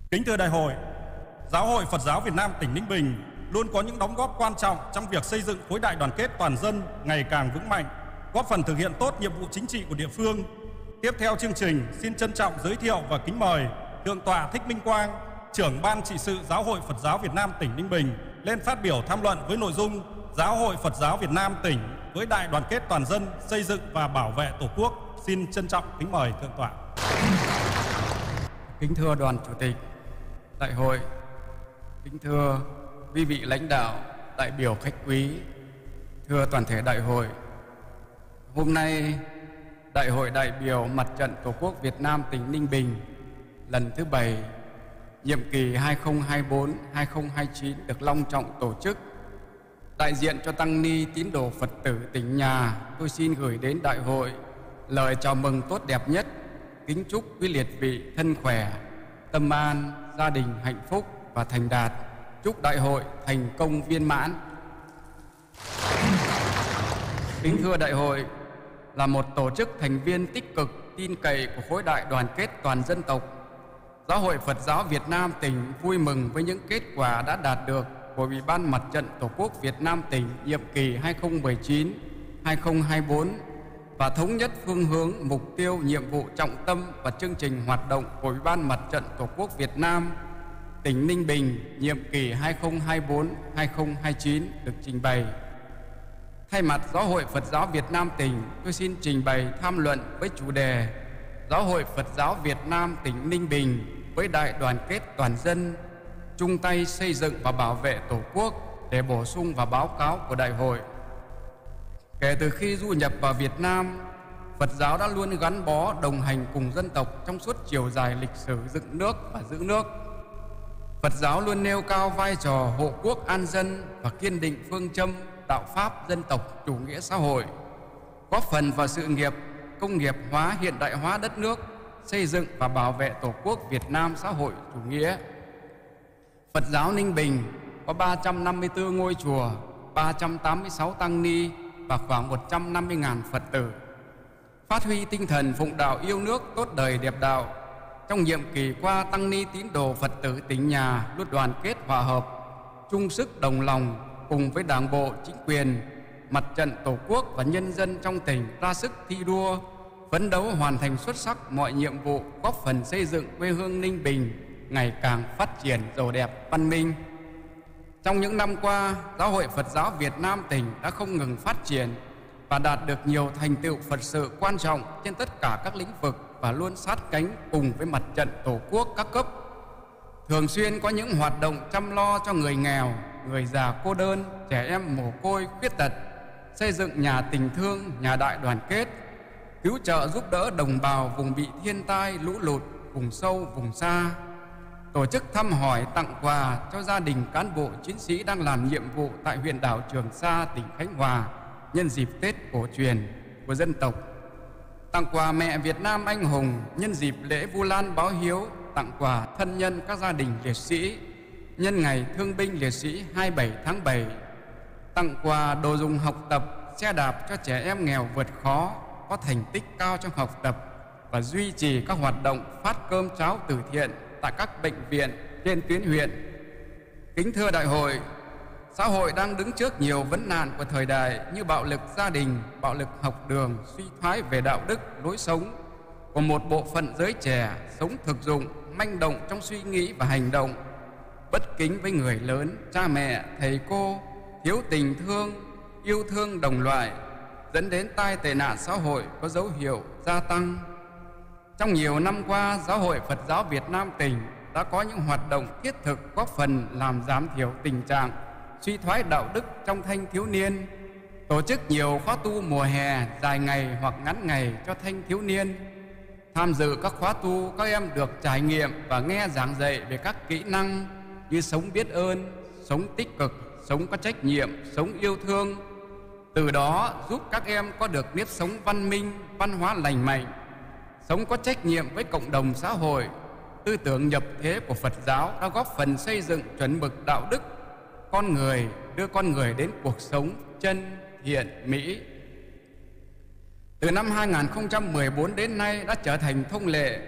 Kính thưa Đại hội, Giáo hội Phật giáo Việt Nam tỉnh Ninh Bình luôn có những đóng góp quan trọng trong việc xây dựng khối đại đoàn kết toàn dân ngày càng vững mạnh, góp phần thực hiện tốt nhiệm vụ chính trị của địa phương. Tiếp theo chương trình, xin trân trọng giới thiệu và kính mời Thượng tọa Thích Minh Quang, trưởng Ban trị sự Giáo hội Phật giáo Việt Nam tỉnh Ninh Bình lên phát biểu tham luận với nội dung Giáo hội Phật giáo Việt Nam tỉnh với đại đoàn kết toàn dân xây dựng và bảo vệ Tổ quốc. Xin trân trọng kính mời Thượng tọa. Kính thưa đoàn chủ tịch Đại hội, kính thưa quý vị lãnh đạo, đại biểu khách quý, thưa toàn thể đại hội. Hôm nay, Đại hội đại biểu Mặt trận Tổ quốc Việt Nam tỉnh Ninh Bình lần thứ 7, nhiệm kỳ 2024-2029 được long trọng tổ chức. Đại diện cho tăng ni tín đồ Phật tử tỉnh nhà, tôi xin gửi đến đại hội lời chào mừng tốt đẹp nhất, kính chúc quý liệt vị thân khỏe, tâm an, gia đình hạnh phúc và thành đạt. Chúc đại hội thành công viên mãn. Kính thưa đại hội, là một tổ chức thành viên tích cực, tin cậy của khối đại đoàn kết toàn dân tộc, Giáo hội Phật giáo Việt Nam tỉnh vui mừng với những kết quả đã đạt được của Ủy ban Mặt trận Tổ quốc Việt Nam tỉnh nhiệm kỳ 2019-2024 và thống nhất phương hướng, mục tiêu, nhiệm vụ trọng tâm và chương trình hoạt động của Ủy ban Mặt trận Tổ quốc Việt Nam tỉnh Ninh Bình nhiệm kỳ 2024-2029 được trình bày. Thay mặt Giáo hội Phật giáo Việt Nam tỉnh, tôi xin trình bày tham luận với chủ đề Giáo hội Phật giáo Việt Nam tỉnh Ninh Bình với đại đoàn kết toàn dân, chung tay xây dựng và bảo vệ Tổ quốc, để bổ sung vào báo cáo của đại hội. Kể từ khi du nhập vào Việt Nam, Phật giáo đã luôn gắn bó đồng hành cùng dân tộc trong suốt chiều dài lịch sử dựng nước và giữ nước. Phật giáo luôn nêu cao vai trò hộ quốc an dân và kiên định phương châm đạo pháp dân tộc chủ nghĩa xã hội, góp phần vào sự nghiệp công nghiệp hóa hiện đại hóa đất nước, xây dựng và bảo vệ Tổ quốc Việt Nam xã hội chủ nghĩa. Phật giáo Ninh Bình có 354 ngôi chùa, 386 tăng ni và khoảng 150.000 Phật tử. Phát huy tinh thần phụng đạo yêu nước, tốt đời đẹp đạo, trong nhiệm kỳ qua, tăng ni tín đồ Phật tử tỉnh nhà luôn đoàn kết hòa hợp, chung sức đồng lòng cùng với Đảng bộ, chính quyền, Mặt trận Tổ quốc và nhân dân trong tỉnh ra sức thi đua, phấn đấu hoàn thành xuất sắc mọi nhiệm vụ, góp phần xây dựng quê hương Ninh Bình ngày càng phát triển giàu đẹp, văn minh. Trong những năm qua, Giáo hội Phật giáo Việt Nam tỉnh đã không ngừng phát triển và đạt được nhiều thành tựu Phật sự quan trọng trên tất cả các lĩnh vực và luôn sát cánh cùng với Mặt trận Tổ quốc các cấp. Thường xuyên có những hoạt động chăm lo cho người nghèo, người già cô đơn, trẻ em mồ côi, khuyết tật, xây dựng nhà tình thương, nhà đại đoàn kết, cứu trợ giúp đỡ đồng bào vùng bị thiên tai, lũ lụt, vùng sâu, vùng xa, tổ chức thăm hỏi, tặng quà cho gia đình cán bộ chiến sĩ đang làm nhiệm vụ tại huyện đảo Trường Sa, tỉnh Khánh Hòa nhân dịp Tết cổ truyền của dân tộc, tặng quà mẹ Việt Nam anh hùng nhân dịp lễ Vu Lan báo hiếu, tặng quà thân nhân các gia đình liệt sĩ nhân ngày Thương binh Liệt sĩ 27 tháng 7, tặng quà đồ dùng học tập, xe đạp cho trẻ em nghèo vượt khó, có thành tích cao trong học tập và duy trì các hoạt động phát cơm cháo từ thiện tại các bệnh viện trên tuyến huyện. Kính thưa đại hội, xã hội đang đứng trước nhiều vấn nạn của thời đại như bạo lực gia đình, bạo lực học đường, suy thoái về đạo đức, lối sống của một bộ phận giới trẻ sống thực dụng, manh động trong suy nghĩ và hành động, bất kính với người lớn, cha mẹ, thầy cô, thiếu tình thương, yêu thương đồng loại, dẫn đến tai tệ nạn xã hội có dấu hiệu gia tăng. Trong nhiều năm qua, Giáo hội Phật giáo Việt Nam tỉnh đã có những hoạt động thiết thực góp phần làm giảm thiểu tình trạng suy thoái đạo đức trong thanh thiếu niên, tổ chức nhiều khóa tu mùa hè dài ngày hoặc ngắn ngày cho thanh thiếu niên. Tham dự các khóa tu, các em được trải nghiệm và nghe giảng dạy về các kỹ năng như sống biết ơn, sống tích cực, sống có trách nhiệm, sống yêu thương. Từ đó giúp các em có được nếp sống văn minh, văn hóa lành mạnh, sống có trách nhiệm với cộng đồng xã hội. Tư tưởng nhập thế của Phật giáo đã góp phần xây dựng chuẩn mực đạo đức con người, đưa con người đến cuộc sống chân, thiện, mỹ. Từ năm 2014 đến nay đã trở thành thông lệ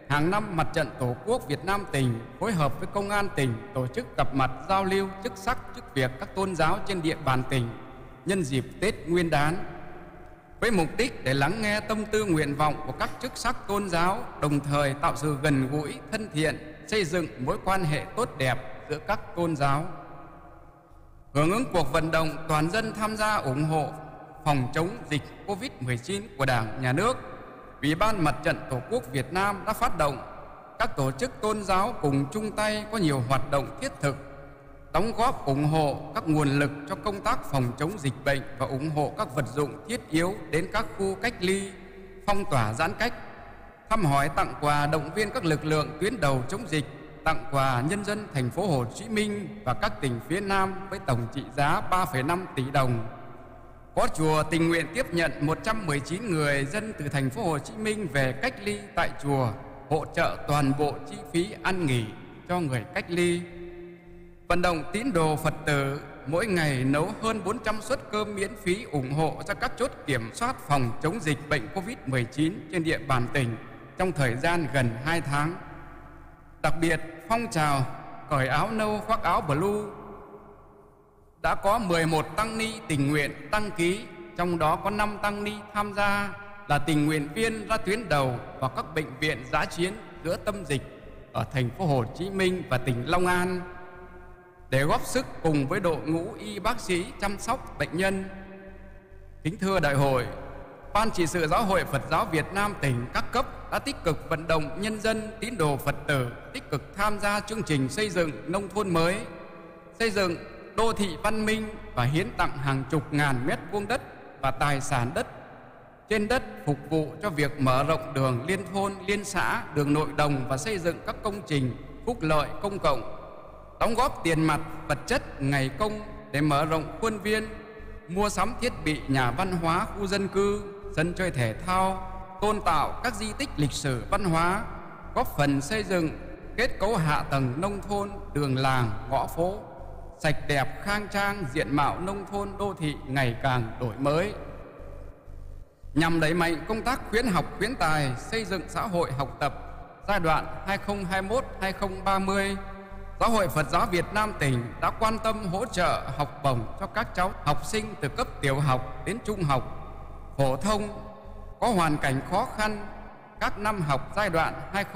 hàng năm Mặt trận Tổ quốc Việt Nam tỉnh phối hợp với Công an tỉnh tổ chức gặp mặt giao lưu chức sắc chức việc các tôn giáo trên địa bàn tỉnh nhân dịp Tết Nguyên đán, với mục đích để lắng nghe tâm tư nguyện vọng của các chức sắc tôn giáo, đồng thời tạo sự gần gũi, thân thiện, xây dựng mối quan hệ tốt đẹp giữa các tôn giáo. Hưởng ứng cuộc vận động toàn dân tham gia ủng hộ phòng chống dịch COVID-19 của Đảng, Nhà nước, Ủy ban Mặt trận Tổ quốc Việt Nam đã phát động các tổ chức tôn giáo cùng chung tay có nhiều hoạt động thiết thực, đóng góp ủng hộ các nguồn lực cho công tác phòng chống dịch bệnh và ủng hộ các vật dụng thiết yếu đến các khu cách ly, phong tỏa giãn cách, thăm hỏi tặng quà động viên các lực lượng tuyến đầu chống dịch, tặng quà nhân dân thành phố Hồ Chí Minh và các tỉnh phía Nam với tổng trị giá 3,5 tỷ đồng. Có chùa tình nguyện tiếp nhận 119 người dân từ thành phố Hồ Chí Minh về cách ly tại chùa, hỗ trợ toàn bộ chi phí ăn nghỉ cho người cách ly. Vận động tín đồ Phật tử mỗi ngày nấu hơn 400 suất cơm miễn phí ủng hộ cho các chốt kiểm soát phòng chống dịch bệnh COVID-19 trên địa bàn tỉnh trong thời gian gần 2 tháng. Đặc biệt, phong trào cởi áo nâu khoác áo blue đã có 11 tăng ni tình nguyện đăng ký, trong đó có 5 tăng ni tham gia là tình nguyện viên ra tuyến đầu vào các bệnh viện dã chiến giữa tâm dịch ở thành phố Hồ Chí Minh và tỉnh Long An để góp sức cùng với đội ngũ y bác sĩ chăm sóc bệnh nhân. Kính thưa đại hội, Ban trị sự Giáo hội Phật giáo Việt Nam tỉnh các cấp đã tích cực vận động nhân dân tín đồ Phật tử tích cực tham gia chương trình xây dựng nông thôn mới, xây dựng đô thị văn minh và hiến tặng hàng chục ngàn mét vuông đất và tài sản đất trên đất phục vụ cho việc mở rộng đường liên thôn, liên xã, đường nội đồng và xây dựng các công trình phúc lợi công cộng, đóng góp tiền mặt, vật chất, ngày công để mở rộng khuôn viên, mua sắm thiết bị nhà văn hóa, khu dân cư, sân chơi thể thao, tôn tạo các di tích lịch sử văn hóa, góp phần xây dựng kết cấu hạ tầng nông thôn, đường làng, ngõ phố sạch đẹp, khang trang, diện mạo nông thôn đô thị ngày càng đổi mới. Nhằm đẩy mạnh công tác khuyến học khuyến tài, xây dựng xã hội học tập giai đoạn 2021-2030, Giáo hội Phật giáo Việt Nam tỉnh đã quan tâm hỗ trợ học bổng cho các cháu học sinh từ cấp tiểu học đến trung học, phổ thông có hoàn cảnh khó khăn các năm học giai đoạn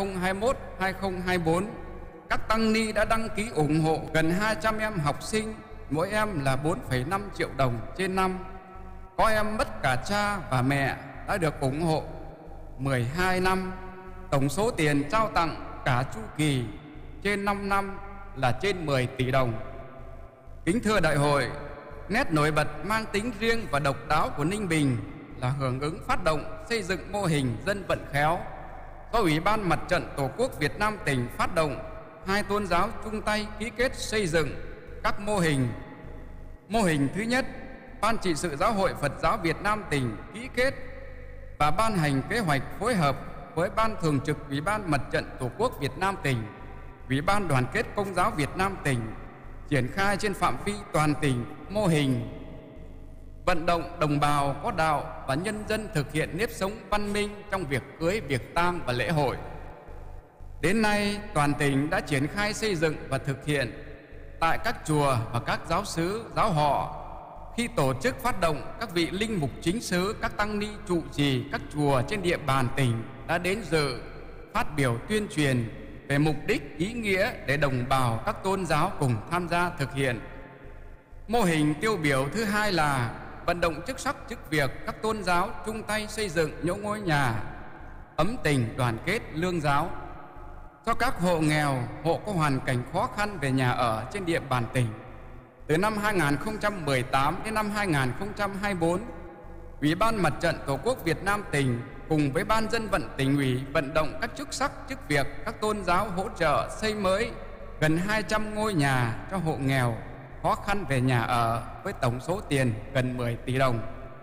2021-2024. Các tăng ni đã đăng ký ủng hộ gần 200 em học sinh, mỗi em là 4,5 triệu đồng trên năm. Có em mất cả cha và mẹ đã được ủng hộ 12 năm. Tổng số tiền trao tặng cả chu kỳ trên 5 năm là trên 10 tỷ đồng. Kính thưa đại hội, nét nổi bật mang tính riêng và độc đáo của Ninh Bình là hưởng ứng phát động xây dựng mô hình dân vận khéo do Ủy ban Mặt trận Tổ quốc Việt Nam tỉnh phát động. Hai tôn giáo chung tay ký kết xây dựng các mô hình. Mô hình thứ nhất, Ban trị sự Giáo hội Phật giáo Việt Nam tỉnh ký kết và ban hành kế hoạch phối hợp với Ban thường trực Ủy ban Mặt trận Tổ quốc Việt Nam tỉnh, Ủy ban Đoàn kết Công giáo Việt Nam tỉnh triển khai trên phạm vi toàn tỉnh mô hình vận động đồng bào có đạo và nhân dân thực hiện nếp sống văn minh trong việc cưới, việc tang và lễ hội. Đến nay, toàn tỉnh đã triển khai xây dựng và thực hiện tại các chùa và các giáo xứ, giáo họ khi tổ chức phát động các vị linh mục chính xứ, các tăng ni trụ trì các chùa trên địa bàn tỉnh đã đến dự, phát biểu tuyên truyền về mục đích, ý nghĩa để đồng bào các tôn giáo cùng tham gia thực hiện. Mô hình tiêu biểu thứ hai là vận động chức sắc chức việc các tôn giáo chung tay xây dựng những ngôi nhà ấm tình, đoàn kết, lương giáo cho các hộ nghèo, hộ có hoàn cảnh khó khăn về nhà ở trên địa bàn tỉnh. Từ năm 2018 đến năm 2024, Ủy ban Mặt trận Tổ quốc Việt Nam tỉnh cùng với Ban dân vận tỉnh ủy vận động các chức sắc chức việc các tôn giáo hỗ trợ xây mới gần 200 ngôi nhà cho hộ nghèo khó khăn về nhà ở với tổng số tiền gần 10 tỷ đồng.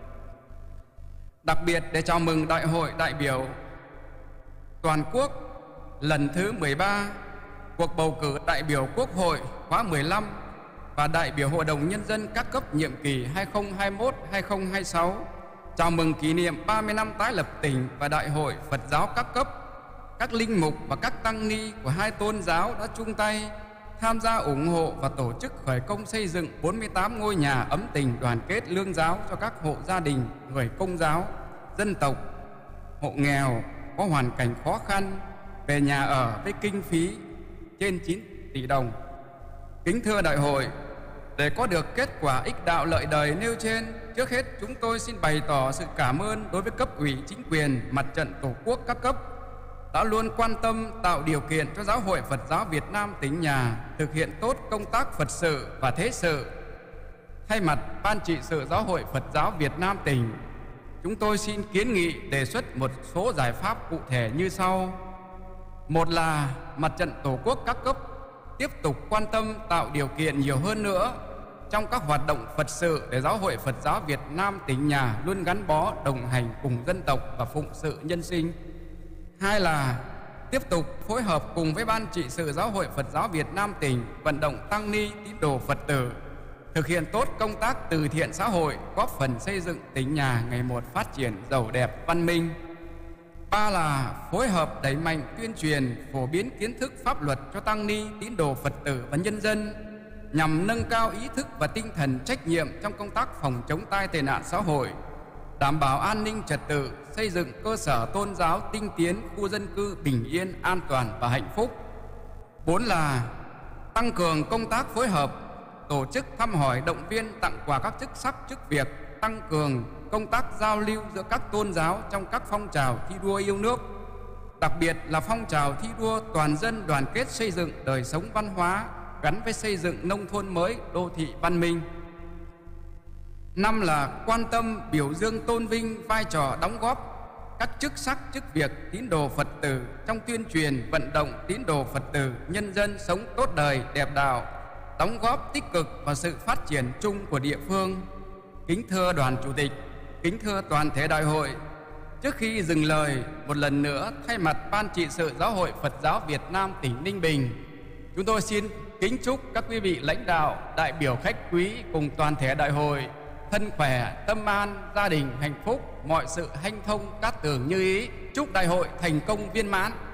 Đặc biệt để chào mừng Đại hội đại biểu toàn quốc lần thứ 13, cuộc bầu cử đại biểu Quốc hội khóa 15 và đại biểu Hội đồng Nhân dân các cấp nhiệm kỳ 2021-2026, chào mừng kỷ niệm 30 năm tái lập tỉnh và Đại hội Phật giáo các cấp, các linh mục và các tăng ni của hai tôn giáo đã chung tay tham gia ủng hộ và tổ chức khởi công xây dựng 48 ngôi nhà ấm tình đoàn kết lương giáo cho các hộ gia đình người Công giáo, dân tộc, hộ nghèo có hoàn cảnh khó khăn về nhà ở với kinh phí trên 9 tỷ đồng. Kính thưa đại hội, để có được kết quả ích đạo lợi đời nêu trên, trước hết chúng tôi xin bày tỏ sự cảm ơn đối với cấp ủy chính quyền, mặt trận Tổ quốc các cấp đã luôn quan tâm tạo điều kiện cho Giáo hội Phật giáo Việt Nam tỉnh nhà thực hiện tốt công tác Phật sự và thế sự. Thay mặt Ban trị sự Giáo hội Phật giáo Việt Nam tỉnh, chúng tôi xin kiến nghị đề xuất một số giải pháp cụ thể như sau. Một là mặt trận Tổ quốc các cấp tiếp tục quan tâm tạo điều kiện nhiều hơn nữa trong các hoạt động Phật sự để Giáo hội Phật giáo Việt Nam tỉnh nhà luôn gắn bó đồng hành cùng dân tộc và phụng sự nhân sinh. Hai là tiếp tục phối hợp cùng với Ban trị sự Giáo hội Phật giáo Việt Nam tỉnh vận động tăng ni tín đồ Phật tử thực hiện tốt công tác từ thiện xã hội, góp phần xây dựng tỉnh nhà ngày một phát triển giàu đẹp văn minh. Ba là phối hợp đẩy mạnh tuyên truyền, phổ biến kiến thức pháp luật cho tăng ni, tín đồ Phật tử và nhân dân nhằm nâng cao ý thức và tinh thần trách nhiệm trong công tác phòng chống tai tệ nạn xã hội, đảm bảo an ninh trật tự, xây dựng cơ sở tôn giáo tinh tiến, khu dân cư bình yên, an toàn và hạnh phúc. 4 là tăng cường công tác phối hợp, tổ chức thăm hỏi, động viên, tặng quà các chức sắc, chức việc, tăng cường công tác giao lưu giữa các tôn giáo trong các phong trào thi đua yêu nước, đặc biệt là phong trào thi đua toàn dân đoàn kết xây dựng đời sống văn hóa gắn với xây dựng nông thôn mới, đô thị văn minh. 5 là quan tâm biểu dương tôn vinh vai trò đóng góp các chức sắc chức việc tín đồ Phật tử trong tuyên truyền vận động tín đồ Phật tử nhân dân sống tốt đời đẹp đạo, đóng góp tích cực vào sự phát triển chung của địa phương. Kính thưa đoàn chủ tịch, kính thưa toàn thể đại hội, trước khi dừng lời, một lần nữa thay mặt Ban trị sự Giáo hội Phật giáo Việt Nam tỉnh Ninh Bình, chúng tôi xin kính chúc các quý vị lãnh đạo, đại biểu khách quý cùng toàn thể đại hội thân khỏe, tâm an, gia đình hạnh phúc, mọi sự hanh thông cát tường như ý. Chúc đại hội thành công viên mãn.